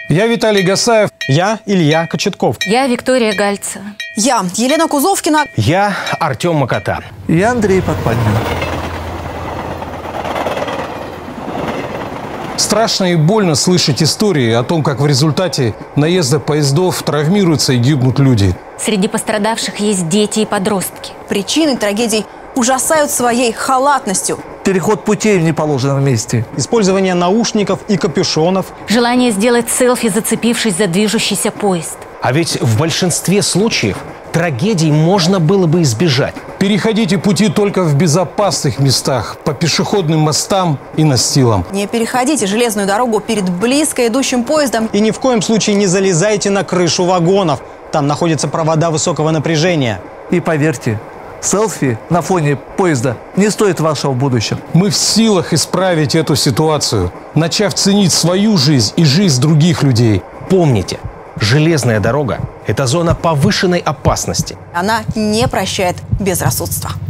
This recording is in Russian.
Я Виталий Гасаев. Я Илья Кочетков. Я Виктория Гальцева. Я Елена Кузовкина. Я Артем Макота. Я Андрей Подпальный. Страшно и больно слышать истории о том, как в результате наезда поездов травмируются и гибнут люди. Среди пострадавших есть дети и подростки. Причины трагедий ужасают своей халатностью. Переход путей в неположенном месте. Использование наушников и капюшонов. Желание сделать селфи, зацепившись за движущийся поезд. А ведь в большинстве случаев трагедий можно было бы избежать. Переходите пути только в безопасных местах, по пешеходным мостам и настилам. Не переходите железную дорогу перед близко идущим поездом. И ни в коем случае не залезайте на крышу вагонов. Там находятся провода высокого напряжения. И поверьте, селфи на фоне поезда не стоит вашего будущего. Мы в силах исправить эту ситуацию, начав ценить свою жизнь и жизнь других людей. Помните, железная дорога – это зона повышенной опасности. Она не прощает безрассудства.